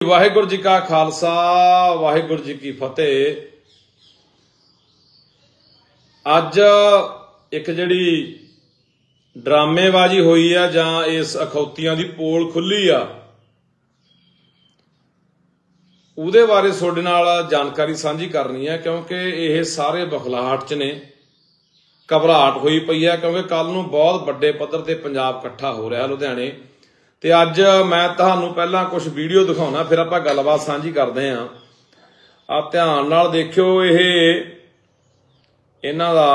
वाहिगुरू जी का खालसा वाहिगुरू जी की फतेह। अज एक जिहड़ी ड्रामेबाजी हुई है जां इस अखौतियां दी पोल खुली आ उहदे बारे तुहाडे नाल जानकारी साझी करनी है, क्योंकि यह सारे बखलाहट च ने, घबराहट हुई पई है क्योंकि कल नूं बहुत वड्डे पद्धर ते पंजाब इकट्ठा हो रहा लुधियाने। ते अज मैं तुहानूं पहलां कुछ वीडियो दिखाउणा, फिर आपां गलबात साझी करदे हां। आ ध्यान नाल देखियो, इन्हां दा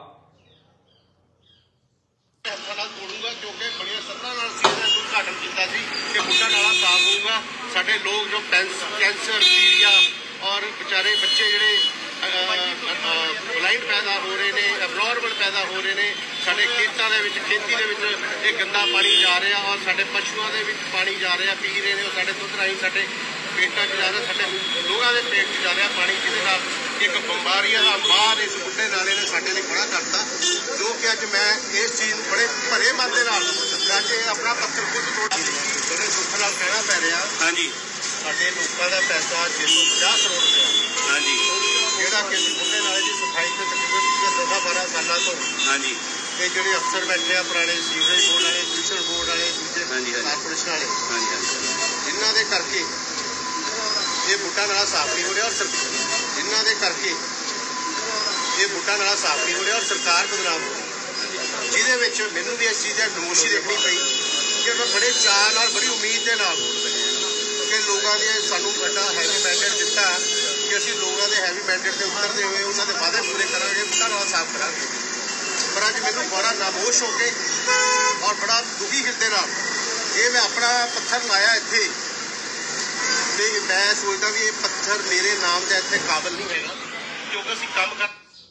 साडे लोग जो कैंसर पीलिया और बेचारे बच्चे जिहड़े ब्लाइंड पैदा हो रहे हैं, एबनॉर्मल पैदा हो रहे हैं, साडे खेतों के खेती के गंदा पानी जा रहा और साडे पशुओं के पानी जा रहा, पी रहे हैं, साडे दुध राही साडे पेटों जा रहा, साडे लोगों के पेट जा रहा पानी, जिहदे एक बीमारियां का मार इस बुढ़े नाले ने साडे लिए खड़ा करता। जो कि अज मैं इस चीज़ बड़े भरे मन के नाल अज अपना पत्थर खुद तोड़ बड़े दुख नाल कहना पै रहा। हाँ जी, साडे लोगों का पैसा 650 करोड़ रुपया, हाँ जी, जिहड़ा कि बुढ़े नाले की सफाई से तकरीबन 10-12 सालों तो, हाँ जी, ये जो अफसर बैठे आ पुराने सीवरेज बोर्ड वाले, ट्यूशन बोर्ड वाले, दूसरे कारपोरेशन वाले, जिन्हों के करके ये बूटा नाला साफ नहीं हो रहा और जिन्हों के करके ये बूटा नाला साफ नहीं हो रहा और सरकार बदनाम हो रही, जिहदे मैनू भी इस चीज़ की नमोशी देखनी पई कि मैं बड़े चाह नाल बड़ी उम्मीद के नाल कि लोगों ने सानू बड़ा हैवी मैंडेट दिता कि असीं लोगों के हैवी मैंडेट से उतरते हुए उन्होंने वादे पूरे करांगे, बूटा नाला साफ करांगे। पर अज मैनू बड़ा नामोश हो के और बड़ा दुखी हिरदे नाल ये मैं अपना पत्थर लाया इत्थे, ते मैं सोचदा भी ये पत्थर मेरे नाम का इत्थे काबिल नहीं हैगा, क्योंकि असीं काम कर।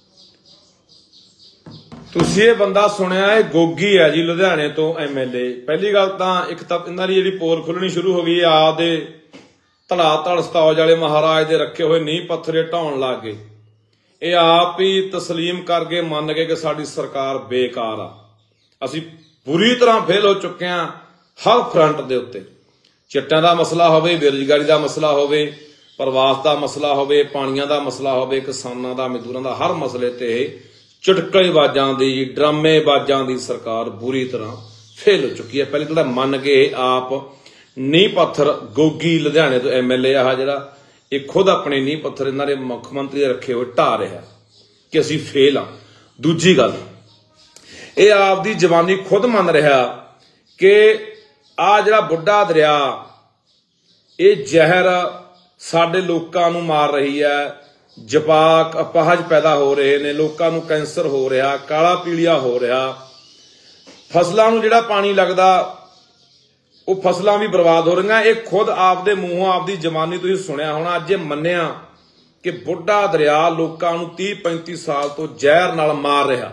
तुसीं ये बंदा सुनिया है, गोगी है जी लुधियाने तो MLA। पहली गल तां एक तां इन्हां दी जिहड़ी पोल खुलनी शुरू हो गई, आपदे धड़ा धड़ सताज वाले महाराज दे रखे हुए नींह पत्थरे ढाउण लग गए। ये आप ही तस्लीम कर गए, मन गए कि साडी सरकार बेकार आ, असीं बुरी तरह फेल हो चुके हैं हर फ्रंट दे उत्ते। चिट्टियां दा मसला होवे, बेरोजगारी दा मसला होवे, प्रवास दा मसला होवे, पाणियां दा मसला होवे, किसानां दा, मजदूरां दा, हर मसले ते चुटकलेबाजां दी, ड्रामेबाजां दी सरकार बुरी तरह फेल हो चुकी है। पहले तो मन के आप नींह पत्थर गोगी लुधियाने तो MLA आ जिहड़ा ये खुद अपने नींह पत्थर इन्हां दे मुख मंत्री दे रखे हुए ढा रहा कि असीं फेल हाँ। दूजी गल ये आपदी जवानी खुद मन रहा कि आ जिहड़ा बुढ़ा दरिया ये जहर साडे लोकां नूं मार रही है, जपाक अपाहज पैदा हो रहे ने, लोकां नूं कैंसर हो रहा, काला पीलिया हो रहा, फसलां नूं जिहड़ा पानी लगदा वो फसलां भी बर्बाद हो रही। ये खुद आपदे मूहों आपदी जवानी तुसीं सुनिया होना, अज ये मन्निया कि बुढ़ा दरिया लोकां नूं 30-35 साल तो जहर नाल मार रहा।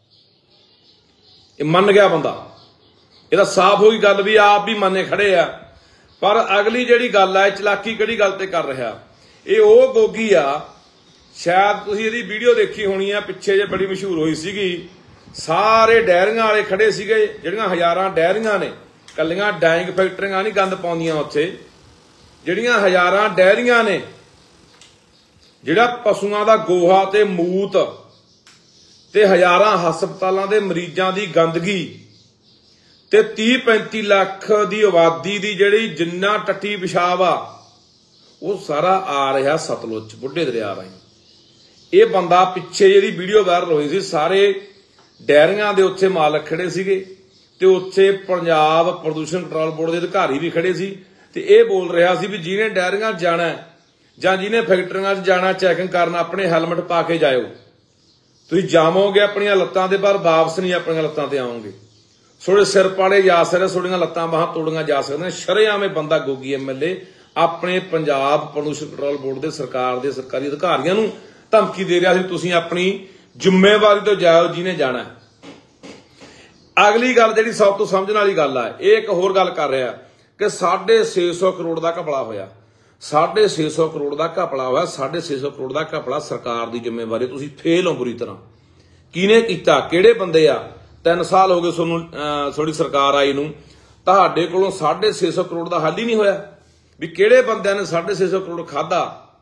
ये मन गया बंदा, ये साफ होई गल भी आप भी मन्ने खड़े आ। पर अगली जिहड़ी गल है, चलाकी किहड़ी गल ते कर रहा, ये वो गोगी आ, शायद तुसीं इहदी वीडियो देखी होनी है, पिछे जे बड़ी मशहूर हुई सीगी, सारे डेयरिंगां वाले खड़े सीगे, जिहड़ियां हज़ारां डेयरिंगां ने, कल्लियां डाइंग फैक्टरियां नहीं गंद पाउंदियां उत्थे, जिहड़ियां हज़ारां डेयरिंगां ने, जिहड़ा पशुआं दा गोहा ते मूत ते हज़ारां हस्पतालां दे मरीजां दी गंदगी ते 30-35 लाख दी आबादी दी जिहड़ी जिन्ना टट्टी पिशाब आ वो सारा आ रहा सतलुज बुढ़े दरिया राहीं। ये बंदा पिछे जिहड़ी वीडियो वायरल हुई सी, सारे डेयरिंगां दे उत्थे मालक खड़े सीगे ते उत्थे पंजाब प्रदूषण कंट्रोल बोर्ड के अधिकारी भी खड़े सी ते ये बोल रहा सी भी जिन्हें डेयरिंगां जाना जां जिन्हें फैक्टरियां जाना चैकिंग करना अपने हैलमेट पा के जाओ, तुसीं जावोगे अपनियां लत्तां ते पर वापस नहीं अपनियां लत्तां ते आओगे, थोड़े सिर पाड़े जा सकते, थोड़ियां लत्तां बाहां तोड़ियां जा सकदियां। शरेआम बंदा गोगी MLA अपने पंजाब प्रदूषण कंट्रोल बोर्ड के सरकार के सरकारी अधिकारियों नूं धमकी दे रहा सी, तुसीं अपनी जिम्मेवारी तो जाओ जिन्हें जाना है। अगली गल जिहड़ी सब तो समझण वाली गल है, ये एक होर गल कर रहा कि 650 करोड़ का घपला होया, 650 करोड़ का घपला होया, 650 करोड़ का घपला सरकार की जिम्मेवारी, तुसीं फेल हो बुरी तरह। किहने कीता, किहड़े बंदे आ? 3 साल हो गए थोड़ी सरकार आई नूं, ਤੁਹਾਡੇ ਕੋਲੋਂ 650 ਕਰੋੜ ਦਾ ਹੱਲ ਹੀ ਨਹੀਂ ਹੋਇਆ। ਵੀ ਕਿਹੜੇ ਬੰਦਿਆਂ ਨੇ 650 ਕਰੋੜ ਖਾਦਾ।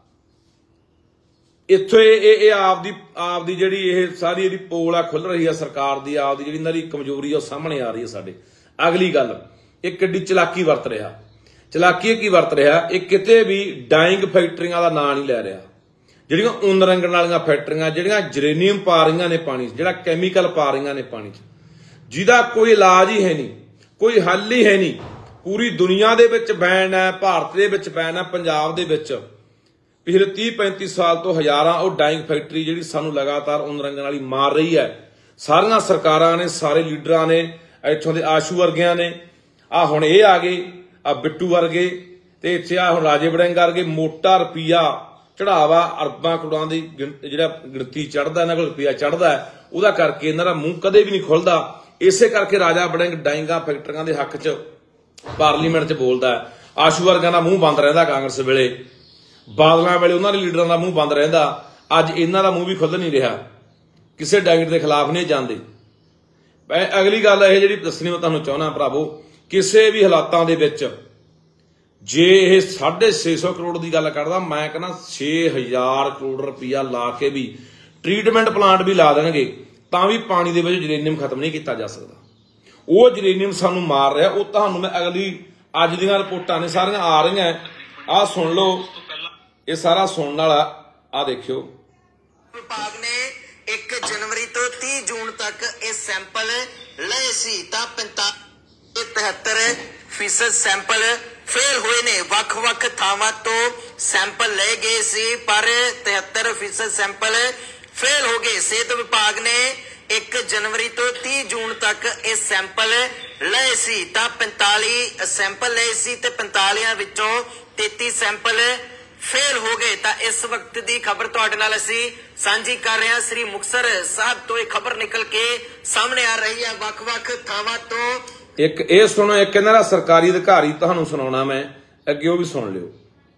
ਇੱਥੋਂ ਇਹ ਆਪਦੀ ਜਿਹੜੀ ਇਹ ਸਾਰੀ ਇਹਦੀ ਪੋਲ ਆ ਖੁੱਲ ਰਹੀ ਆ ਸਰਕਾਰ ਦੀ, ਆਪਦੀ ਜਿਹੜੀ ਇਹਨਾਂ ਦੀ ਕਮਜ਼ੋਰੀ ਆ ਉਹ ਸਾਹਮਣੇ ਆ ਰਹੀ ਹੈ ਸਾਡੇ। ਅਗਲੀ ਗੱਲ, ਇਹ ਕਿੱਡੀ ਚਲਾਕੀ ਵਰਤ ਰਿਹਾ। ਚਲਾਕੀ ਕੀ ਵਰਤ ਰਿਹਾ, ਇਹ ਕਿਤੇ ਵੀ ਡਾਇੰਗ ਫੈਕਟਰੀਆਂ ਦਾ ਨਾਂ ਨਹੀਂ ਲੈ ਰਿਹਾ। ਜਿਹੜੀਆਂ ਉੱਨ ਰੰਗਣ ਵਾਲੀਆਂ ਫੈਕਟਰੀਆਂ, ਜਿਹੜੀਆਂ ਜਰੇਨੀਅਮ ਪਾ ਰਹੀਆਂ ਨੇ ਪਾਣੀ 'ਚ, ਜਿਹੜਾ ਕੈਮੀਕਲ ਪਾ ਰਹੀਆਂ ਨੇ ਪਾਣੀ 'ਚ, ਜਿਹਦਾ ਕੋਈ ਇਲਾਜ ਹੀ ਹੈ ਨਹੀਂ, ਕੋਈ ਹੱਲ ਹੀ ਹੈ ਨਹੀਂ। ਪੂਰੀ ਦੁਨੀਆ ਦੇ ਵਿੱਚ ਬੈਨ ਹੈ, ਭਾਰਤ ਦੇ ਵਿੱਚ ਬੈਨ ਹੈ, ਪੰਜਾਬ ਦੇ ਵਿੱਚ ਪਿਛਲੇ 30-35 ਸਾਲ ਤੋਂ ਹਜ਼ਾਰਾਂ ਉਹ ਡਾਇੰਗ ਫੈਕਟਰੀ ਜਿਹੜੀ ਸਾਨੂੰ ਲਗਾਤਾਰ ਉੱਨ ਰੰਗਣ ਵਾਲੀ ਮਾਰ ਰਹੀ ਹੈ। ਸਾਰੀਆਂ ਸਰਕਾਰਾਂ ਨੇ, ਸਾਰੇ ਲੀਡਰਾਂ ਨੇ, ਇੱਥੋਂ ਦੇ ਆਸ਼ੂ ਵਰਗਿਆਂ ਨੇ, ਆ ਹੁਣ ਇਹ ਆ ਗਏ, ਆ ਬਿੱਟੂ ਵਰਗੇ, ਤੇ ਇੱਥੇ ਆ ਹੁਣ ਰਾਜੇ ਵੜਿੰਗ ਵਰਗੇ, ਮੋਟਾ ਰੁਪਈਆ ਚੜਾਵਾ ਅਰਬਾਂ ਕਰੋੜਾਂ ਦੀ ਜਿਹੜਾ ਗਿਣਤੀ ਚੜਦਾ, ਇਹਨਾਂ ਕੋਲ ਰੁਪਈਆ ਚੜਦਾ, ਉਹਦਾ ਕਰਕੇ ਇਹਨਾਂ ਦਾ ਮੂੰਹ ਕਦੇ ਵੀ ਨਹੀਂ ਖੁੱਲਦਾ। ਇਸੇ ਕਰਕੇ ਰਾਜਾ ਵੜਿੰਗ ਡਾਇੰਗਾਂ ਫੈਕਟਰੀਆਂ ਦੇ ਹੱਕ 'ਚ ਪਾਰਲੀਮੈਂਟ 'ਚ ਬੋਲਦਾ। ਆਸ਼ੂ ਵਰਗਾਂ ਦਾ ਮੂੰਹ ਬੰਦ ਰਹਿੰਦਾ ਕਾਂਗਰਸ ਵੇਲੇ, ਬਾਦਲਾਂ ਵੇਲੇ ਉਹਨਾਂ ਦੇ ਲੀਡਰਾਂ ਦਾ ਮੂੰਹ ਬੰਦ ਰਹਿੰਦਾ। ਅੱਜ ਇਹਨਾਂ ਦਾ ਮੂੰਹ ਵੀ ਖੁੱਲ ਨਹੀਂ ਰਿਹਾ, ਕਿਸੇ ਡਾਇੰਗ ਦੇ ਖਿਲਾਫ ਨਹੀਂ ਜਾਂਦੇ। ਅਗਲੀ ਗੱਲ ਇਹ ਜਿਹੜੀ ਦੱਸਣੀ ਮੈਂ ਤੁਹਾਨੂੰ ਚਾਹੁੰਦਾ ਭਰਾਵੋ, ਕਿਸੇ ਵੀ ਹਾਲਾਤਾਂ ਦੇ ਵਿੱਚ ਜੇ ਇਹ 650 ਕਰੋੜ ਦੀ ਗੱਲ ਕਰਦਾ, ਮੈਂ ਕਹਿੰਦਾ 6000 ਕਰੋੜ ਰੁਪਈਆ ਲਾ ਕੇ ਵੀ ਟ੍ਰੀਟਮੈਂਟ ਪਲਾਂਟ ਵੀ ਲਾ ਦੇਣਗੇ ਤਾਂ ਵੀ ਪਾਣੀ ਦੇ ਵਿੱਚ ਜਰੇਨੀਅਮ ਖਤਮ ਨਹੀਂ ਕੀਤਾ ਜਾ ਸਕਦਾ। ਉਹ ਜਰੇਨੀਅਮ ਸਾਨੂੰ ਮਾਰ ਰਿਹਾ। ਉਹ ਤੁਹਾਨੂੰ ਮੈਂ ਅਗਲੀ ਅੱਜ ਦੀਆਂ ਰਿਪੋਰਟਾਂ ਨੇ ਸਾਰੀਆਂ ਆ ਰਹੀਆਂ, ਆਹ ਸੁਣ ਲਓ, ਇਹ ਸਾਰਾ ਸੁਣਨ ਵਾਲਾ। ਆਹ ਦੇਖਿਓ, ਵਿਭਾਗ ਨੇ 1 ਜਨਵਰੀ ਤੋਂ 30 ਜੂਨ ਤੱਕ ਇਹ ਸੈਂਪਲ ਲਏ ਸੀ ਤਾਂ 73% ਸੈਂਪਲ ਫੇਲ ਹੋਏ ਨੇ। ਵੱਖ-ਵੱਖ ਥਾਵਾਂ ਤੋਂ ਸੈਂਪਲ ਲਏ ਗਏ ਸੀ ਪਰ 73% ਸੈਂਪਲ ਫੇਲ ਹੋ ਗਏ। ਸਿਹਤ ਵਿਭਾਗ ਨੇ 1 ਜਨਵਰੀ ਤੋਂ 30 ਜੂਨ ਤੱਕ ਇਹ ਸੈਂਪਲ ਲਏ ਸੀ ਤਾਂ 45 ਸੈਂਪਲ ਲਏ ਸੀ ਤੇ 45 ਵਿੱਚੋਂ 33 ਸੈਂਪਲ ਫੇਲ ਹੋ ਗਏ। ਤਾਂ ਇਸ ਵਕਤ ਦੀ ਖਬਰ ਤੁਹਾਡੇ ਨਾਲ ਅਸੀਂ ਸਾਂਝੀ ਕਰ ਰਹੇ ਹਾਂ। ਸ੍ਰੀ ਮੁਕਤਸਰ ਸਾਹਿਬ ਤੋਂ ਇਹ ਖਬਰ ਨਿਕਲ ਕੇ ਸਾਹਮਣੇ ਆ ਰਹੀ ਹੈ। ਵੱਖ-ਵੱਖ ਥਾਵਾਂ ਤੋਂ ਇੱਕ ਇਹ ਸੁਣੋ, ਇੱਕ ਇਹਨਾਂ ਦਾ ਸਰਕਾਰੀ ਅਧਿਕਾਰੀ ਤੁਹਾਨੂੰ ਸੁਣਾਉਣਾ ਮੈਂ, ਅੱਗੇ ਉਹ ਵੀ ਸੁਣ ਲਿਓ।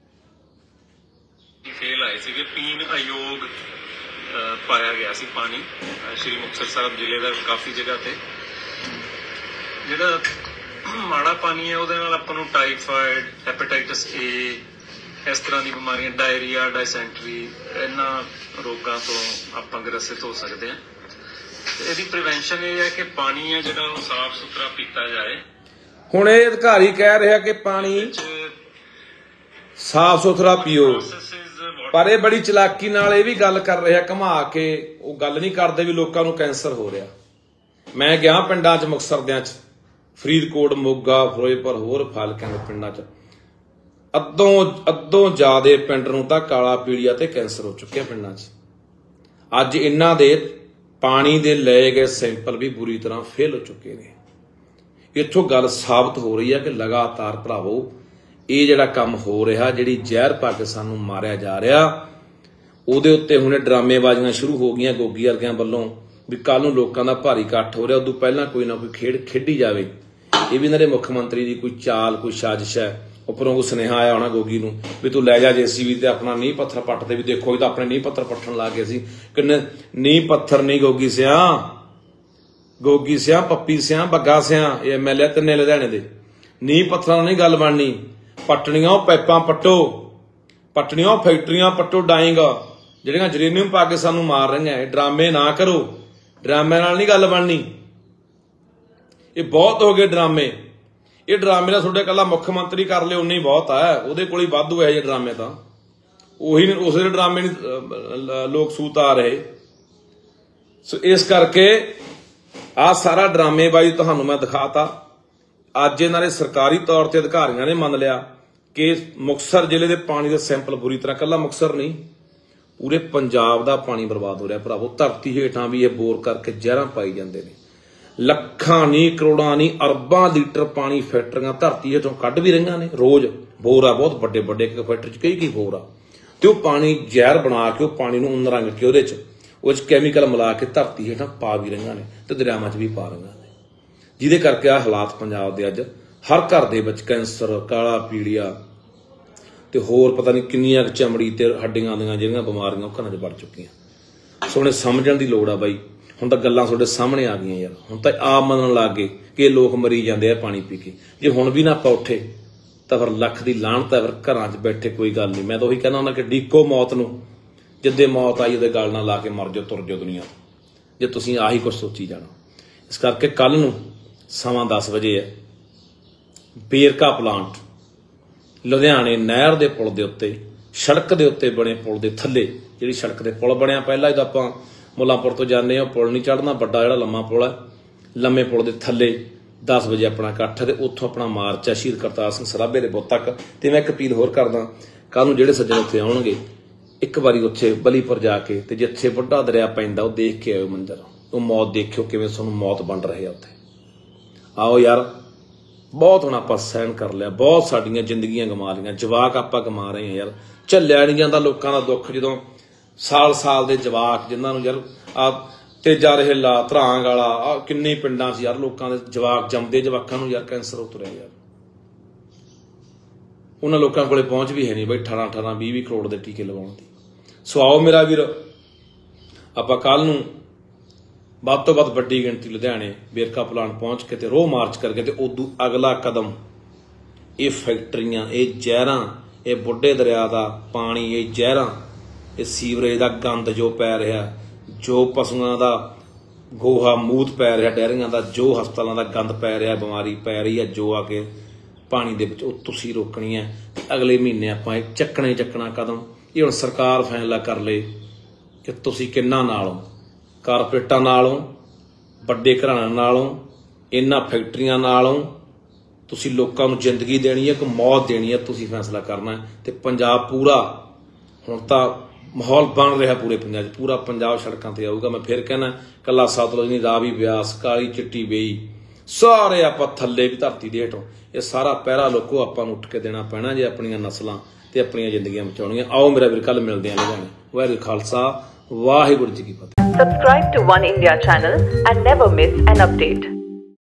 ਫੇਲ ਆਏ ਸੀਗੇ, ਪੀਣ ਅਯੋਗ ਪਾਇਆ ਗਿਆ ਸੀ ਪਾਣੀ ਸ਼੍ਰੀ ਮੁਕਤਸਰ ਸਾਹਿਬ ਜ਼ਿਲ੍ਹੇ ਦਾ ਕਾਫੀ ਜਗ੍ਹਾ ਤੇ। ਜਿਹੜਾ ਮਾੜਾ ਪਾਣੀ ਹੈ ਉਹਦੇ ਨਾਲ ਆਪਾਂ ਨੂੰ ਟਾਈਫਾਇਡ, ਹੈਪੇਟਾਈਟਸ ਏ, ਇਸ ਤਰ੍ਹਾਂ ਦੀ ਬਿਮਾਰੀਆਂ, ਡਾਇਰੀਆ, ਡਾਇਸੈਂਟਰੀ, ਇਹਨਾਂ ਰੋਗਾਂ ਤੋਂ ਆਪਾਂ ਗ੍ਰਸਿਤ ਹੋ ਸਕਦੇ ਹਾਂ। ਤੇ ਇਹਦੀ ਪ੍ਰੀਵੈਂਸ਼ਨ ਇਹ ਹੈ ਕਿ ਪਾਣੀ ਹੈ ਜਿਹੜਾ ਉਹ ਸਾਫ਼ ਸੁਥਰਾ ਪੀਤਾ ਜਾਏ। ਹੁਣ ਇਹ ਅਧਿਕਾਰੀ ਕਹਿ ਰਿਹਾ ਕਿ ਪਾਣੀ ਸਾਫ਼ ਸੁਥਰਾ ਪੀਓ, ਪਰ ਇਹ ਬੜੀ ਚਲਾਕੀ ਨਾਲ ਇਹ ਵੀ ਗੱਲ ਕਰ ਰਿਹਾ ਘੁਮਾ ਕੇ। ਉਹ ਗੱਲ ਨਹੀਂ ਕਰਦੇ ਵੀ ਲੋਕਾਂ ਨੂੰ ਕੈਂਸਰ ਹੋ ਰਿਹਾ। ਮੈਂ ਗਿਆ ਪਿੰਡਾਂ 'ਚ, ਮੁਕਤਸਰ ਦਿਆਂ 'ਚ, ਫਰੀਦਕੋਟ, ਮੋਗਾ, ਫਿਰੋਜ਼ਪੁਰ, ਹੋਰ ਫਾਲਕਿਆਂ ਦੇ ਪਿੰਡਾਂ 'ਚ ਅੱਧੋਂ ਜ਼ਿਆਦੇ ਪਿੰਡ ਨੂੰ ਤਾਂ ਕਾਲਾ ਪੀਲੀਆ ਤੇ ਕੈਂਸਰ ਹੋ ਚੁੱਕਿਆ ਪਿੰਡਾਂ 'ਚ। ਅੱਜ ਇਹਨਾਂ ਦੇ ਪਾਣੀ ਦੇ ਲਏ ਗਏ ਸੈਂਪਲ ਵੀ ਬੁਰੀ ਤਰ੍ਹਾਂ ਫੇਲ ਹੋ ਚੁੱਕੇ ਨੇ। ਇੱਥੋਂ ਗੱਲ ਸਾਬਤ ਹੋ ਰਹੀ ਹੈ ਕਿ ਲਗਾਤਾਰ ਭਰਾਵੋ ਇਹ ਜਿਹੜਾ ਕੰਮ ਹੋ ਰਿਹਾ, ਜਿਹੜੀ ਜ਼ਹਿਰ ਪਾ ਕੇ ਸਾਨੂੰ ਮਾਰਿਆ ਜਾ ਰਿਹਾ, ਉਹਦੇ ਉੱਤੇ ਹੁਣੇ ਡਰਾਮੇਬਾਜ਼ੀਆਂ ਸ਼ੁਰੂ ਹੋ ਗਈਆਂ ਗੋਗੀ ਵਰਗਿਆਂ ਵੱਲੋਂ ਵੀ ਕੱਲ ਨੂੰ ਲੋਕਾਂ ਦਾ ਭਾਰੀ ਇਕੱਠ ਹੋ ਰਿਹਾ, ਉਦੋਂ ਪਹਿਲਾਂ ਕੋਈ ਨਾ ਕੋਈ ਖੇਡ ਖੇਡੀ ਜਾਵੇ। ਇਹ ਵੀ ਇਹਨਾਂ ਦੇ ਮੁੱਖ ਮੰਤਰੀ ਦੀ ਕੋਈ ਚਾਲ, ਕੋਈ ਸਾਜ਼ਿਸ਼ ਹੈ। ਉੱਪਰੋਂ ਕੋਈ ਸੁਨੇਹਾ ਆਇਆ ਹੋਣਾ ਗੋਗੀ ਨੂੰ ਵੀ ਤੂੰ ਲੈ ਜਾ JCB ਤੇ ਆਪਣਾ ਨੀਂਹ ਪੱਥਰ ਪੱਟ ਦੇ। ਵੀ ਦੇਖੋ ਇਹ ਤਾਂ ਆਪਣੇ ਨੀਂਹ ਪੱਥਰ ਪੱਟਣ ਲੱਗ ਗਏ ਸੀ। ਕਿੰਨੇ ਨੀਂਹ ਪੱਥਰ ਨਹੀਂ ਗੋਗੀ ਸਿਆਂ, ਪੱਪੀ ਸਿਆਂ, ਬੱਗਾ ਸਿਆਂ, ਇਹ MLA ਤਿੰਨੇ ਲੁਧਿਆਣੇ ਦੇ। ਨੀਂਹ ਪੱਥਰਾਂ ਨਾਲ ਨਹੀਂ ਗੱਲ ਬਣਨੀ। ਪੱਟਣੀਆਂ ਉਹ ਪਾਈਪਾਂ ਪੱਟੋ, ਪੱਟਣੀਆਂ ਉਹ ਫੈਕਟਰੀਆਂ ਪੱਟੋ, ਡਾਇੰਗ ਜਿਹੜੀਆਂ ਜਰੇਨੀਅਮ ਪਾ ਕੇ ਸਾਨੂੰ ਮਾਰ ਰਹੀਆਂ। ਇਹ ਡਰਾਮੇ ਨਾ ਕਰੋ, ਡਰਾਮੇ ਨਾਲ ਨਹੀਂ ਗੱਲ ਬਣਨੀ। ਇਹ ਬਹੁਤ ਹੋ ਗਏ ਡਰਾਮੇ। ਇਹ ਡਰਾਮੇ ਦਾ ਤੁਹਾਡੇ ਇਕੱਲਾ ਮੁੱਖ ਮੰਤਰੀ ਕਰ ਲਿਓ ਉਨਾ ਹੀ ਬਹੁਤ ਹੈ। ਉਹਦੇ ਕੋਲ ਹੀ ਵਾਧੂ ਇਹੋ ਜਿਹੇ ਡਰਾਮੇ। ਤਾਂ ਉਹੀ ਉਸੇ ਡਰਾਮੇ ਨਹੀਂ ਲੋਕ ਸੂਤ ਆ ਰਹੇ। ਸੋ ਇਸ ਕਰਕੇ ਆਹ ਸਾਰਾ ਡਰਾਮੇਬਾਜ਼ੀ ਤੁਹਾਨੂੰ ਮੈਂ ਦਿਖਾਤਾ। ਅੱਜ ਇਹਨਾਂ ਦੇ ਸਰਕਾਰੀ ਤੌਰ ਤੇ ਅਧਿਕਾਰੀਆਂ ਨੇ ਮੰਨ ਲਿਆ ਕਿ ਮੁਕਤਸਰ ਜ਼ਿਲ੍ਹੇ ਦੇ ਪਾਣੀ ਦੇ ਸੈਂਪਲ ਬੁਰੀ ਤਰ੍ਹਾਂ, ਇਕੱਲਾ ਮੁਕਤਸਰ ਨਹੀਂ ਪੂਰੇ ਪੰਜਾਬ ਦਾ ਪਾਣੀ ਬਰਬਾਦ ਹੋ ਰਿਹਾ ਭਰਾਵੋ। ਧਰਤੀ ਹੇਠਾਂ ਵੀ ਇਹ ਬੋਰ ਕਰਕੇ ਜ਼ਹਿਰਾਂ ਪਾਈ ਜਾਂਦੇ ਨੇ। ਲੱਖਾਂ ਨਹੀਂ, ਕਰੋੜਾਂ ਨਹੀਂ, ਅਰਬਾਂ ਲੀਟਰ ਪਾਣੀ ਫੈਕਟਰੀਆਂ ਧਰਤੀ ਹੇਠੋਂ ਕੱਢ ਵੀ ਰਹੀਆਂ ਨੇ ਰੋਜ਼। ਬੋਰ ਆ ਬਹੁਤ ਵੱਡੇ ਵੱਡੇ, ਇੱਕ ਫੈਕਟਰੀ 'ਚ ਕਈ ਬੋਰ ਆ, ਤੇ ਉਹ ਪਾਣੀ ਜ਼ਹਿਰ ਬਣਾ ਕੇ, ਉਹ ਪਾਣੀ ਨੂੰ ਉੱਨ ਰੰਗ ਕੇ ਉਹ 'ਚ ਕੈਮੀਕਲ ਮਿਲਾ ਕੇ ਧਰਤੀ ਹੇਠਾਂ ਪਾ ਵੀ ਰਹੀਆਂ ਨੇ ਤੇ ਦਰਿਆਵਾਂ 'ਚ ਵੀ ਪਾ ਰਹੀਆਂ ਨੇ। ਜਿਹਦੇ ਕਰਕੇ ਆ ਹਾਲਾਤ ਪੰਜਾਬ ਦੇ ਅੱਜ ਹਰ ਘਰ ਦੇ ਵਿੱਚ ਕੈਂਸਰ, ਕਾਲਾ ਪੀਲੀਆ ਤੇ ਹੋਰ ਪਤਾ ਨਹੀਂ ਕਿੰਨੀਆਂ ਚਮੜੀ ਤੇ ਹੱਡੀਆਂ ਦੀਆਂ ਜਿਹੜੀਆਂ ਬਿਮਾਰੀਆਂ ਉਹ ਘਰਾਂ 'ਚ ਵੜ ਚੁੱਕੀਆਂ। ਸੋਹਣੇ ਸਮਝਣ ਦੀ ਲੋੜ ਆ ਬਾਈ। ਹੁਣ ਤਾਂ ਗੱਲਾਂ ਤੁਹਾਡੇ ਸਾਹਮਣੇ ਆ ਗਈਆਂ ਯਾਰ। ਹੁਣ ਤਾਂ ਆਪ ਮੰਨਣ ਲੱਗ ਗਏ ਕਿ ਇਹ ਲੋਕ ਮਰੀ ਜਾਂਦੇ ਆ ਪਾਣੀ ਪੀ ਕੇ। ਜੇ ਹੁਣ ਵੀ ਨਾ ਆਪਾਂ ਉੱਠੇ ਤਾਂ ਫਿਰ ਲੱਖ ਦੀ ਲਾਹਨਤ ਹੈ। ਫਿਰ ਘਰਾਂ 'ਚ ਬੈਠੇ ਕੋਈ ਗੱਲ ਨਹੀਂ। ਮੈਂ ਤਾਂ ਉਹੀ ਕਹਿੰਦਾ ਹੁੰਦਾ ਕਿ ਡੀਕੋ ਮੌਤ ਨੂੰ, ਜਿੱਦੇ ਮੌਤ ਆਈ ਉਹਦੇ ਗਲ ਨਾਲ ਲਾ ਕੇ ਮਰ ਜਾਓ, ਤੁਰ ਜਾਓ ਦੁਨੀਆ, ਜੇ ਤੁਸੀਂ ਆਹੀ ਕੁਛ ਸੋਚੀ ਜਾਣਾ। ਇਸ ਕਰਕੇ ਕੱਲ ਨੂੰ ਸਮਾਂ 10 ਵਜੇ ਹੈ, ਵੇਰਕਾ ਪਲਾਂਟ ਲੁਧਿਆਣੇ ਨਹਿਰ ਦੇ ਪੁਲ ਦੇ ਉੱਤੇ, ਸੜਕ ਦੇ ਉੱਤੇ ਬਣੇ ਪੁਲ ਦੇ ਥੱਲੇ, ਜਿਹੜੀ ਸੜਕ ਦੇ ਪੁਲ ਬਣਿਆ ਪਹਿਲਾਂ ਜਦੋਂ ਆਪਾਂ ਮੁੱਲਾਂਪੁਰ ਤੋਂ ਜਾਂਦੇ ਹਾਂ, ਉਹ ਪੁਲ ਨਹੀਂ ਚੜ੍ਹਨਾ, ਵੱਡਾ ਜਿਹੜਾ ਲੰਮਾ ਪੁਲ ਹੈ, ਲੰਮੇ ਪੁਲ ਦੇ ਥੱਲੇ 10 ਵਜੇ ਆਪਣਾ ਇਕੱਠ ਹੈ ਤੇ ਉੱਥੋਂ ਆਪਣਾ ਮਾਰਚ ਹੈ ਸ਼ਹੀਦ ਕਰਤਾਰ ਸਿੰਘ ਸਰਾਭੇ ਦੇ ਬੁੱਤ ਤੱਕ। ਤੇ ਮੈਂ ਇੱਕ ਅਪੀਲ ਹੋਰ ਕਰਦਾ, ਕੱਲ ਨੂੰ ਜਿਹੜੇ ਸੱਜਣ ਉੱਥੇ ਆਉਣਗੇ, ਇੱਕ ਵਾਰੀ ਉੱਥੇ ਬਲੀਪੁਰ ਜਾ ਕੇ ਤੇ ਜਿੱਥੇ ਵੱਡਾ ਦਰਿਆ ਪੈਂਦਾ ਉਹ ਦੇਖ ਕੇ ਆਇਓ ਮੰਜ਼ਰ, ਉਹ ਮੌਤ ਦੇਖਿਓ ਕਿਵੇਂ ਤੁਹਾਨੂੰ ਮੌਤ ਬਣ ਰਹੀ ਆ ਉੱਥੇ। ਆਓ ਯਾਰ, ਬਹੁਤ ਹੁਣ ਆਪਾਂ ਸਹਿਣ ਕਰ ਲਿਆ, ਬਹੁਤ ਸਾਡੀਆਂ ਜ਼ਿੰਦਗੀਆਂ ਗਮਾ ਲਈਆਂ, ਜਵਾਕ ਆਪਾਂ ਗਮਾ ਰਹੇ ਹਾਂ ਯਾਰ। ਝੱਲਿਆ ਨਹੀਂ ਜਾਂਦਾ ਲੋਕਾਂ ਦਾ ਦੁੱਖ, ਜਦੋਂ ਸਾਲ ਦੇ ਜਵਾਕ ਜਿਨ੍ਹਾਂ ਨੂੰ ਯਾਰ ਆ ਤੇਜਾ ਰਹੇਲਾ, ਧਰਾਂਗ ਵਾਲਾ, ਆ ਕਿੰਨੇ ਪਿੰਡਾਂ 'ਚ ਯਾਰ ਲੋਕਾਂ ਦੇ ਜਵਾਕ ਜੰਮਦੇ ਜਵਾਕਾਂ ਨੂੰ ਯਾਰ ਕੈਂਸਰ ਉਤਰਿਆ ਯਾਰ। ਉਹਨਾਂ ਲੋਕਾਂ ਕੋਲੇ ਪਹੁੰਚ ਵੀ ਹੈ ਨਹੀਂ ਬਈ 18 20 ਕਰੋੜ ਦੇ ਟੀਕੇ ਲਵਾਉਣ ਦੀ। ਸੋ ਆਓ ਮੇਰਾ ਵੀਰ, ਆਪਾਂ ਕੱਲ ਨੂੰ ਵੱਧ ਤੋਂ ਵੱਧ ਵੱਡੀ ਗਿਣਤੀ ਲੁਧਿਆਣੇ ਵੇਰਕਾ ਪਲਾਂਟ ਪਹੁੰਚ ਕੇ ਤੇ ਰੋਹ ਮਾਰਚ ਕਰਕੇ ਤੇ ਉਦੋਂ ਅਗਲਾ ਕਦਮ ਇਹ ਫੈਕਟਰੀਆਂ, ਇਹ ਜ਼ਹਿਰਾਂ, ਇਹ ਬੁੱਢੇ ਦਰਿਆ ਦਾ ਪਾਣੀ, ਇਹ ਜ਼ਹਿਰਾਂ, ਇਹ ਸੀਵਰੇਜ ਦਾ ਗੰਦ ਜੋ ਪੈ ਰਿਹਾ, ਜੋ ਪਸ਼ੂਆਂ ਦਾ ਗੋਹਾ ਮੂਤ ਪੈ ਰਿਹਾ ਡੈਰੀਆਂ ਦਾ, ਜੋ ਹਸਪਤਾਲਾਂ ਦਾ ਗੰਦ ਪੈ ਰਿਹਾ, ਬਿਮਾਰੀ ਪੈ ਰਹੀ ਹੈ ਜੋ ਆ ਕੇ ਪਾਣੀ ਦੇ ਵਿੱਚ, ਉਹ ਤੁਸੀਂ ਰੋਕਣੀ ਹੈ। ਅਗਲੇ ਮਹੀਨੇ ਆਪਾਂ ਇਹ ਚੱਕਣਾ ਕਦਮ। ਇਹ ਹੁਣ ਸਰਕਾਰ ਫੈਸਲਾ ਕਰ ਲੇ ਕਿ ਤੁਸੀਂ ਕਿੰਨਾ ਨਾਲੋਂ, ਕਾਰਪੋਰੇਟਾਂ ਨਾਲੋਂ, ਵੱਡੇ ਘਰਾਣਿਆਂ ਨਾਲੋਂ, ਇਹਨਾਂ ਫੈਕਟਰੀਆਂ ਨਾਲੋਂ ਤੁਸੀਂ ਲੋਕਾਂ ਨੂੰ ਜ਼ਿੰਦਗੀ ਦੇਣੀ ਹੈ ਕਿ ਮੌਤ ਦੇਣੀ ਹੈ, ਤੁਸੀਂ ਫੈਸਲਾ ਕਰਨਾ ਹੈ। ਤੇ ਪੰਜਾਬ ਪੂਰਾ ਹੁਣ ਤਾਂ ਮਾਹੌਲ ਬਣ ਰਿਹਾ ਪੂਰੇ ਪੰਜਾਬ 'ਚ, ਪੂਰਾ ਪੰਜਾਬ ਸੜਕਾਂ ਤੇ ਆਊਗਾ। ਮੈਂ ਫਿਰ ਕਹਿਣਾ, ਕੱਲਾ ਸਤਲੁਜ ਨਹੀਂ, ਰਾਵੀ, ਬਿਆਸ, ਕਾਲੀ ਚਿੱਟੀ ਬੇਈ, ਸਾਰੇ ਆਪਾਂ ਥੱਲੇ ਵੀ ਧਰਤੀ ਦੇ ਹੇਠੋਂ ਇਹ ਸਾਰਾ ਪਹਿਰਾ ਲੋਕੋ ਆਪਾਂ ਨੂੰ ਉੱਠ ਕੇ ਦੇਣਾ ਪੈਣਾ ਜੇ ਆਪਣੀਆਂ ਨਸਲਾਂ ਤੇ ਆਪਣੀਆਂ ਜ਼ਿੰਦਗੀਆਂ ਬਚਾਉਣੀਆਂ। ਆਓ ਮੇਰਾ ਵੀਰ, ਕੱਲ ਮਿਲਦੇ ਹਾਂ ਲੁਧਿਆਣੇ। ਵਾਹਿਗੁਰੂ ਖਾਲਸਾ, ਵਾਹਿਗੁਰੂ ਜੀ ਕੀ ਫਤਿਹ। Subscribe to One India channel and never miss an update.